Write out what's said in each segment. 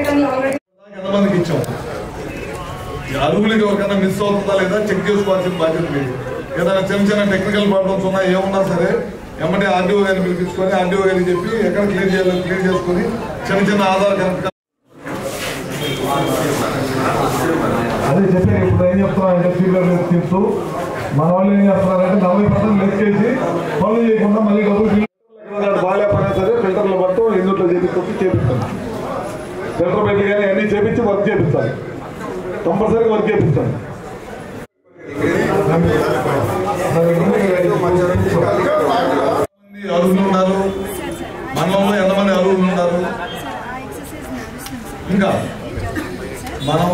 ఎంతమందికి ఇచ్చాం, అరువులకి ఎవరికైనా మిస్ అవుతుందా లేదా చెక్ చేసుకోవాల్సిన బాధ్యత లేదు. ఏదైనా చిన్న చిన్న టెక్నికల్ ప్రాబ్లమ్స్ ఉన్నా ఏమున్నా సరే ఎమ్మటే ఆర్డీఓ గారిని పిలిపించుకొని ఆర్డీఓ గారికి చెప్పి ఎక్కడ క్లియర్ చేయాలో క్లియర్ చేసుకొని చిన్న చిన్న ఆధార్ కరెక్ట్. అదే చెప్పాను. ఇప్పుడు ఏం చెప్తున్నా చెప్తూ మన వాళ్ళు ఏం చేస్తున్నారంటే 40% లెక్కేసి పనులు చేయకుండా మళ్ళీ డబ్బులు బాగాలేకపోయినా సరే ఫిల్టర్లు పట్టు ఇందులో చేపిస్తాను. ఫిల్టర్ పెట్టి కానీ అన్ని చేపించి వర్క్ చేపిస్తాను, కంపల్సరీగా వర్క్ చేపిస్తాను. అరువులు ఉన్నారు మండలంలో, ఎంతమంది అరువులు ఉన్నారు? ఇంకా మనం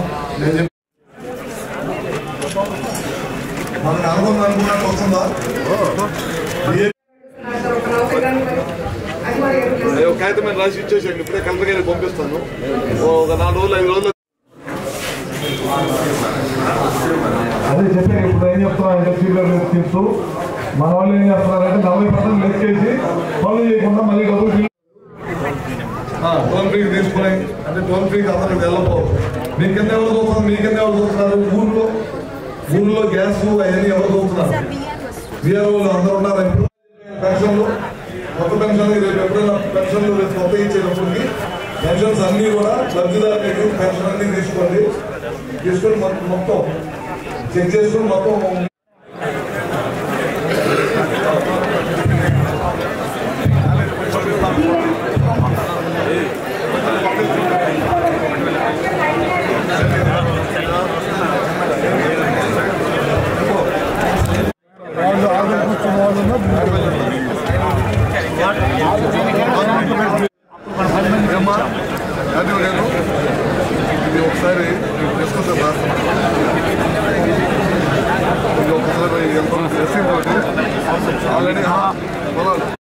మనకు అనుభవం అనుకున్నట్టు వస్తుందా? కాగితం మీద రాసి ఇచ్చేసాను, ఇప్పుడే కలెక్టర్ గారికి పంపిస్తాను. ఒక 4 రోజులు 5 రోజులు. అదే చెప్పాను. ఇప్పుడు ఏం చెప్తున్నా చెప్తూ మన వాళ్ళు ఏం చేస్తున్నారంటే 40% లెక్కేసి పనులు చేయకుండా మళ్ళీ డబ్బులు టోల్ ఫ్రీకి తీసుకున్నాయి. అంటే టోల్ ఫ్రీకి అందరికి వెళ్ళకపోవు. మీ కింద ఎవరు చూస్తున్నారు? మీ కింద ఎవరు చూస్తున్నారు? ఊర్లో గ్యాస్ అవన్నీ ఎవరు చూస్తున్నారు? బీఆర్ఓలు అందరూ ఉన్నారు. పెన్షన్లు కొత్త పెన్షన్ ఎప్పుడైనా పెన్షన్లు కొత్త ఇచ్చేటప్పటికి పెన్షన్స్ అన్నీ కూడా లబ్ధిదారులకు పెన్షన్ అన్ని తీసుకొని మొత్తం చెక్ చేసుకుని మొత్తం ఇది ఒకసారి డిస్కషన్ రాస్తున్నాను. ఇది ఒకసారి ఆల్రెడీ